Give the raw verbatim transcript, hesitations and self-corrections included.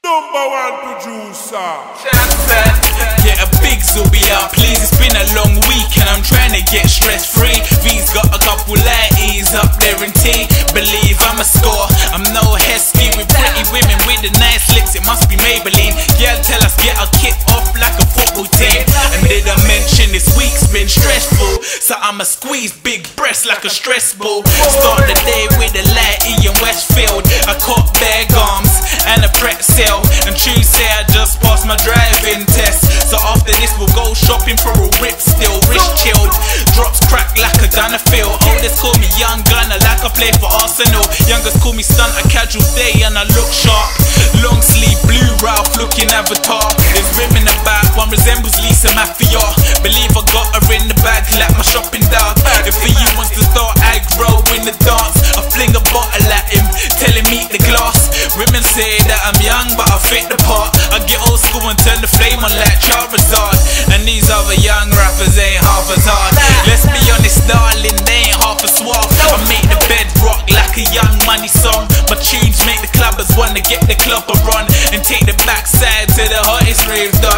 Number one producer. Get a big Zuby out, please. It's been a long week and I'm trying to get stress free. V's got a couple lighties up there in T. Believe I'm a score, I'm no Heskey. With pretty women with the nice lips, it must be Maybelline. Girl tell us get our kit off like a football team. And did I mention this week's been stressful, so I'ma squeeze big breasts like a stress ball. Start the day with a lighty in Westfield. I caught bag arms and a pretzel, and Tuesday I just passed my driving test. So after this we'll go shopping for a whip still. Wrist chilled, drops crack like a gunner feel. Oldest call me young gunner like I play for Arsenal. Youngest call me stunt, a casual day and I look sharp. Long sleeve blue Ralph looking avatar. There's women about, one resembles Lisa Mafia. Believe I got her in the bag like my shopping dog. If for you wants to start aggro in the dance, I fling a bottle at him, tell him eat the glass. Women say that I'm young but I fit the part. I get old school and turn the flame on like Charizard. And these other young rappers ain't half as hard. Let's be honest darling, they ain't half as suave. I make the bed rock like a Young Money song. My tunes make the clubbers wanna get the club a run and take the backside to the hottest rave dog.